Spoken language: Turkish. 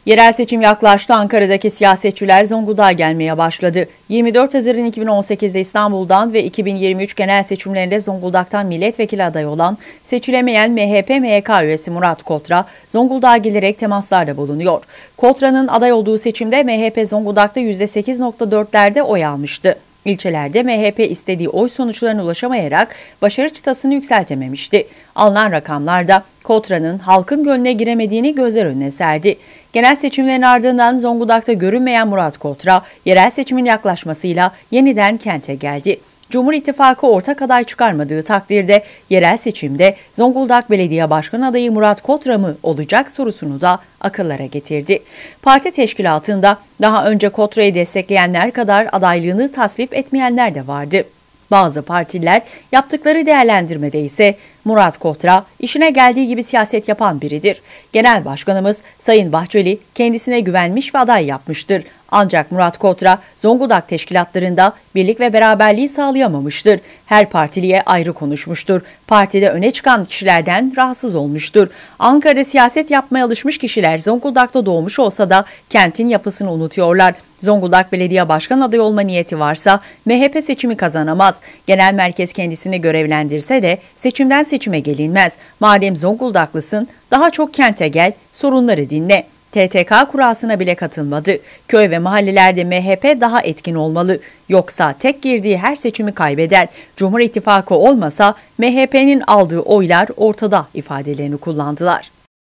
Yerel seçim yaklaştı. Ankara'daki siyasetçiler Zonguldak'a gelmeye başladı. 24 Haziran 2018'de İstanbul'dan ve 2023 genel seçimlerinde Zonguldak'tan milletvekili adayı olan seçilemeyen MHP-MYK üyesi Murat Kotra, Zonguldak'a gelerek temaslarda bulunuyor. Kotra'nın aday olduğu seçimde MHP Zonguldak'ta %8.4'lerde oy almıştı. İlçelerde MHP istediği oy sonuçlarına ulaşamayarak başarı çıtasını yükseltememişti. Alınan rakamlarda Kotra'nın halkın gönlüne giremediğini gözler önüne serdi. Genel seçimlerin ardından Zonguldak'ta görünmeyen Murat Kotra, yerel seçimin yaklaşmasıyla yeniden kente geldi. Cumhur İttifakı ortak aday çıkarmadığı takdirde yerel seçimde Zonguldak Belediye Başkan adayı Murat Kotra mı olacak sorusunu da akıllara getirdi. Parti teşkilatında daha önce Kotra'yı destekleyenler kadar adaylığını tasvip etmeyenler de vardı. Bazı partiler yaptıkları değerlendirmede ise Murat Kotra işine geldiği gibi siyaset yapan biridir. Genel Başkanımız Sayın Bahçeli kendisine güvenmiş ve aday yapmıştır. Ancak Murat Kotra Zonguldak teşkilatlarında birlik ve beraberliği sağlayamamıştır. Her partiliye ayrı konuşmuştur. Partide öne çıkan kişilerden rahatsız olmuştur. Ankara'da siyaset yapmaya alışmış kişiler Zonguldak'ta doğmuş olsa da kentin yapısını unutuyorlar. Zonguldak Belediye Başkan adayı olma niyeti varsa MHP seçimi kazanamaz. Genel merkez kendisini görevlendirse de seçimden seçime gelinmez. Madem Zonguldaklısın daha çok kente gel, sorunları dinle. TTK kurasına bile katılmadı. Köy ve mahallelerde MHP daha etkin olmalı. Yoksa tek girdiği her seçimi kaybeder. Cumhur İttifakı olmasa MHP'nin aldığı oylar ortada ifadelerini kullandılar.